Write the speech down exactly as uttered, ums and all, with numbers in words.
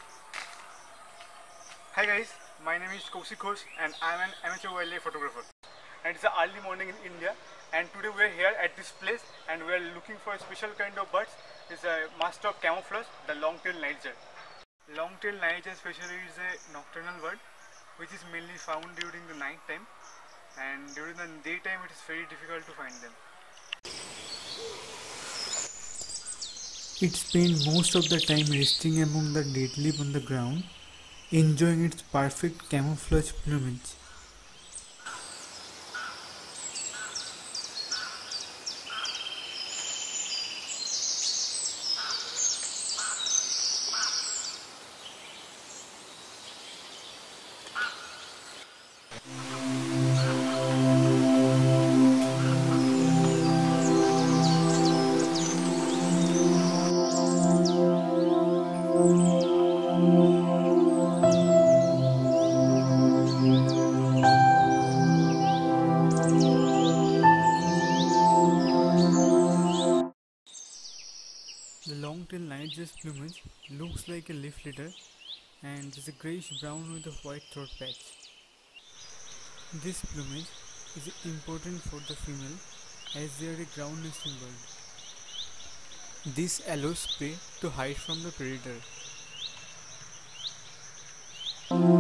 Hi guys, my name is Kaushik Ghosh and I am an amateur wildlife photographer. And it's a early morning in India, and today we are here at this place and we are looking for a special kind of birds. It's a master of camouflage, the long-tailed nightjar. Long-tailed nightjar especially is a nocturnal bird which is mainly found during the night time, and during the daytime it is very difficult to find them. It spends most of the time resting among the dead leaf on the ground, enjoying its perfect camouflage plumage. The long-tailed nightjar's plumage looks like a leaf litter and is a greyish brown with a white throat patch. This plumage is important for the female as they are a ground nesting bird. This allows prey to hide from the predator.